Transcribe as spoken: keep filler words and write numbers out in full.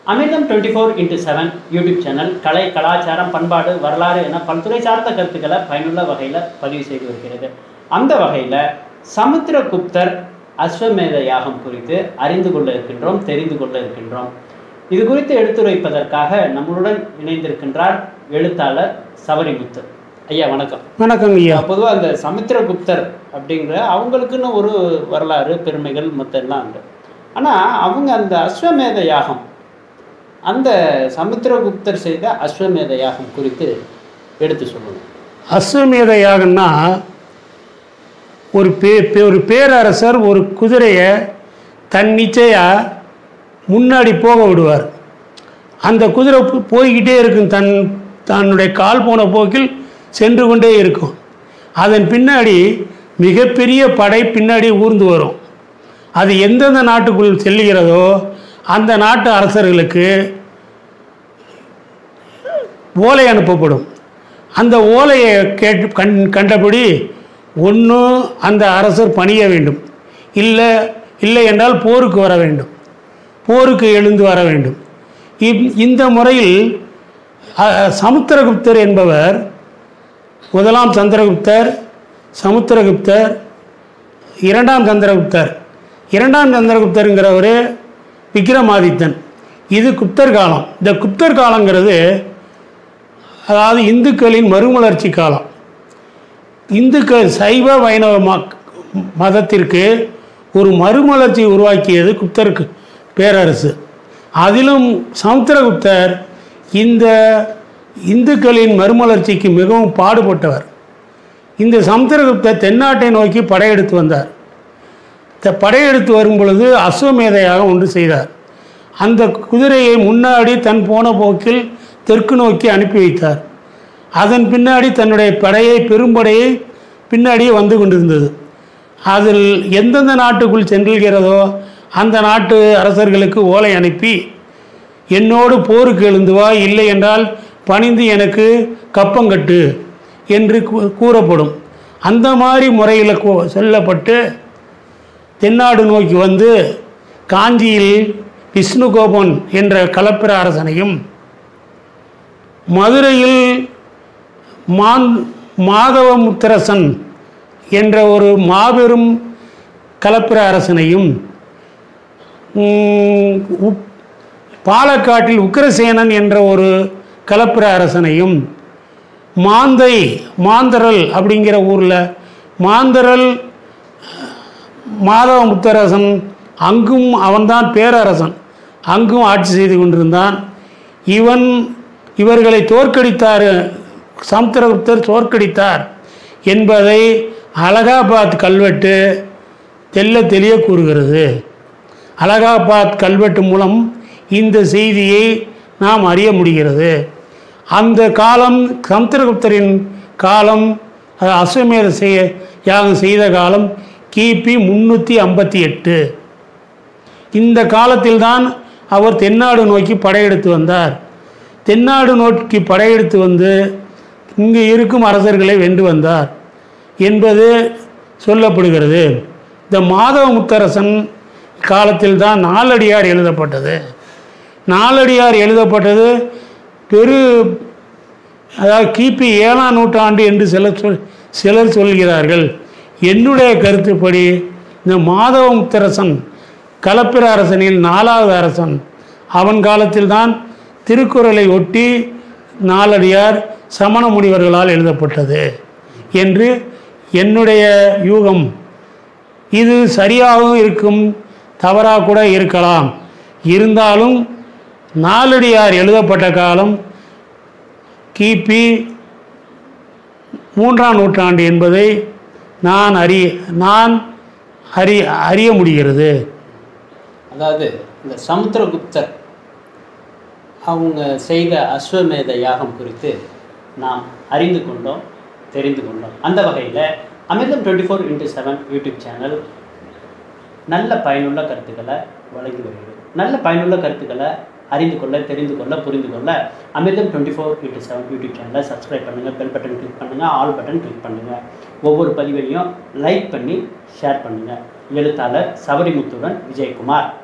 அமிர்தம் twenty four into seven YouTube channel கலை, கலாச்சாரம், பண்பாடு, வரலாறு என பல்துறை சார்ந்த கருத்துக்களை பயனுள்ள வகையில் பதிவு செய்து வருகிறது. அந்த வகையில் சமுத்திரகுப்தர் அஸ்வமேத யாகம் குறித்து அறிந்து கொள்ள இருக்கின்றோம், தெரிந்து கொள்ள இருக்கின்றோம். இது குறித்து எடுத்துரைப்பதற்காக நம்மளுடன் இணைந்திருக்கின்றார் எழுத்தாளர் சவரிமுத்து. ஐயா வணக்கம். வணக்கம் ஐயா. பொதுவாக அந்த சமுத்திரகுப்தர் அப்படிங்கிற அவங்களுக்குன்னு ஒரு வரலாறு, பெருமைகள் மொத்தம் எல்லாம் உண்டு. ஆனால் அவங்க அந்த அஸ்வமேத யாகம், அந்த சமுத்திரகுப்தர் செய்த அஸ்வமேத யாகம் குறித்து எடுத்து சொல்லணும். அஸ்வமேத யாகம்னா ஒரு பே ஒரு பேரரசர் ஒரு குதிரையை தன்னிச்சையாக முன்னாடி போக விடுவார். அந்த குதிரை போய்கிட்டே இருக்கும், தன் தன்னுடைய கால் போன போக்கில் சென்று கொண்டே இருக்கும். அதன் பின்னாடி மிகப்பெரிய படை பின்னாடி ஊர்ந்து வரும். அது எந்தெந்த நாட்டுக்குள் செல்லுகிறதோ அந்த நாட்டு அரசர்களுக்கு ஓலை அனுப்பப்படும். அந்த ஓலையை கேட்டு கண் கண்டபடி ஒன்று அந்த அரசர் பணிய வேண்டும், இல்லை இல்லை என்றால் போருக்கு வர வேண்டும், போருக்கு எழுந்து வர வேண்டும். இந்த முறையில் சமுத்திரகுப்தர் என்பவர் முதலாம் சந்திரகுப்தர், சமுத்திரகுப்தர், இரண்டாம் சந்திரகுப்தர். இரண்டாம் சந்திரகுப்தருங்கிறவர் விக்ரமாதித்தன். இது குப்தர் காலம். இந்த குப்தர் காலங்கிறது அதாவது இந்துக்களின் மறுமலர்ச்சி காலம். இந்துக்கள் சைவ வைணவ மதத்திற்கு ஒரு மறுமலர்ச்சி உருவாக்கியது குப்தருக்கு பேரரசு. அதிலும் சமுத்திரகுப்தர் இந்த இந்துக்களின் மறுமலர்ச்சிக்கு மிகவும் பாடுபட்டவர். இந்த சமுத்திரகுப்தர் தென்னாட்டை நோக்கி படையெடுத்து வந்தார். படையெடுத்து வரும் பொழுது அஸ்வமேதையாக ஒன்று செய்தார். அந்த குதிரையை முன்னாடி தன் போன போக்கில் தெற்கு நோக்கி அனுப்பி வைத்தார். அதன் பின்னாடி தன்னுடைய படையை, பெரும்படையை பின்னாடியே வந்து கொண்டிருந்தது. அதில் எந்தெந்த நாட்டுக்குள் சென்றுகிறதோ அந்த நாட்டு அரசர்களுக்கு ஓலை அனுப்பி என்னோடு போருக்கு எழுந்து வா, இல்லை என்றால் பணிந்து எனக்கு கப்பங்கட்டு என்று கூறப்படும். அந்த மாதிரி முறையில் சொல்லப்பட்டு தென்னாடு நோக்கி வந்து காஞ்சியில் விஷ்ணுகோபன் என்ற களப்பிர அரசனையும், மதுரையில் மான் மாதவமுத்திரசன் என்ற ஒரு மாபெரும் களப்பிர அரசனையும், பாலக்காட்டில் உக்கிரசேனன் என்ற ஒரு களப்பிர அரசனையும், மாந்தை மாந்தரல் அப்படிங்கிற ஊரில் மாந்தரல் மாதவமுத்தரசன், அங்கும் அவன்தான் பேரரசன், அங்கும் ஆட்சி செய்து கொண்டிருந்தான். இவன் இவர்களை தோற்கடித்தார், சமுத்திரகுப்தர் தோற்கடித்தார் என்பதை அலகாபாத் கல்வெட்டு தெல்ல தெளிய கூறுகிறது. அலகாபாத் கல்வெட்டு மூலம் இந்த செய்தியை நாம் அறிய முடிகிறது. அந்த காலம் சமுத்திரகுப்தரின் காலம், அஸ்வமேத செய்ய யாகம் செய்த காலம் கிபி முன்னூற்றி ஐம்பத்தி எட்டு. இந்த காலத்தில்தான் அவர் தென்னாடு நோக்கி படையெடுத்து வந்தார். தென்னாடு நோக்கி படையெடுத்து வந்து இங்கு இருக்கும் அரசர்களை வென்று வந்தார் என்பது சொல்லப்படுகிறது. இந்த மாதவமுத்தரசன் காலத்தில் தான் நாலடியார் எழுதப்பட்டது. நாலடியார் எழுதப்பட்டது பெரு அதாவது கிபி ஏழாம் நூற்றாண்டு என்று சிலர் சொல் சிலர் சொல்கிறார்கள். என்னுடைய கருத்துப்படி இந்த மாதவமுத்தரசன் களப்பிர அரசனில் நாலாவது அரசன். அவன் காலத்தில்தான் திருக்குறளை ஒட்டி நாலடியார் சமண முனிவர்களால் எழுதப்பட்டது என்று என்னுடைய யூகம். இது சரியாகவும் இருக்கும், தவறாக கூட இருக்கலாம். இருந்தாலும் நாலடியார் எழுதப்பட்ட காலம் கிபி மூன்றாம் நூற்றாண்டு என்பதை நான் அறிய நான் அறி அறிய முடிகிறது. அதாவது இந்த சமுத்திரகுப்தர் அவங்க செய்த அஸ்வமேத யாகம் குறித்து நாம் அறிந்து கொண்டோம், தெரிந்து கொண்டோம். அந்த வகையில் Amirtham twenty four into seven YouTube channel நல்ல பயனுள்ள கருத்துக்களை வழங்கி வருகிறது. நல்ல பயனுள்ள கருத்துக்களை அறிந்து கொள்ள, தெரிந்து கொள்ள, புரிந்து கொள்ள Amirtham twenty four into seven YouTube சேனலை சப்ஸ்கிரைப் பண்ணுங்கள், பெல் பட்டன் கிளிக் பண்ணுங்கள், ஆல் பட்டன் கிளிக் பண்ணுங்கள். ஒவ்வொரு பதிவையும் லைக் பண்ணி ஷேர் பண்ணுங்கள். எழுத்தாளர் சவரிமுத்துடன் விஜயகுமார்.